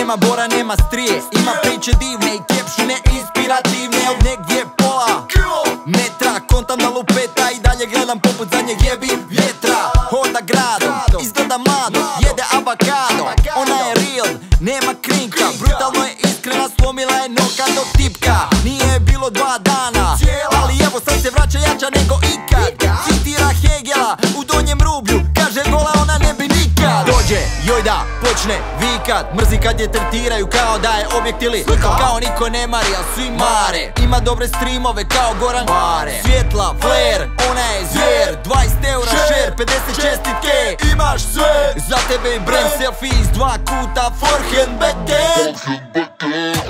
Nema bora, nema strije, ima priče divne i kjepšine inspirativne. Od negdje pola metra, kontam na lupeta i dalje gledam poput zadnjeg jebim vjetra. Hoda gradom, izgleda mlado, jede avokado. Ona je real, nema krinka, brutalno je iskrena, slomila je noka dok tipka. Nije bilo 2 dana, ali evo sad se vraća jača nego ikad. Citira Hegela u donjem rublju, kaže gola ona ne bi nikad. Dođe, joj da, počne vikat, mrzi kad je tretiraju kao da je objekt ili kao niko ne mari, a svi mare. Ima dobre streamove kao Goran Mare, svjetla, flare, ona je zvijer. 20 eura share, 50 čestitke, imaš sve. Za tebe i brand selfie iz 2 kuta, forehand, backhand.